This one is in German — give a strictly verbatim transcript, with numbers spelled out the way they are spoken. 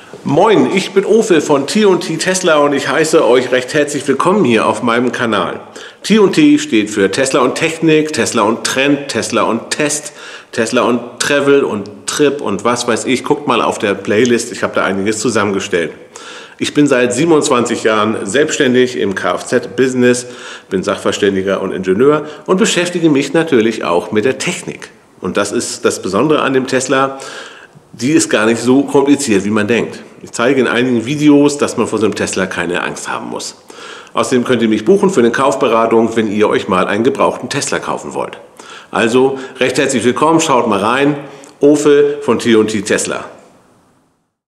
Moin, ich bin Ofe von T und T Tesla und ich heiße euch recht herzlich willkommen hier auf meinem Kanal. T und T steht für Tesla und Technik, Tesla und Trend, Tesla und Test, Tesla und Travel und Trip und was weiß ich. Guckt mal auf der Playlist, ich habe da einiges zusammengestellt. Ich bin seit siebenundzwanzig Jahren selbstständig im Kfz-Business, bin Sachverständiger und Ingenieur und beschäftige mich natürlich auch mit der Technik. Und das ist das Besondere an dem Tesla. Die ist gar nicht so kompliziert, wie man denkt. Ich zeige in einigen Videos, dass man vor so einem Tesla keine Angst haben muss. Außerdem könnt ihr mich buchen für eine Kaufberatung, wenn ihr euch mal einen gebrauchten Tesla kaufen wollt. Also recht herzlich willkommen, schaut mal rein. Ofe von T und T Tesla.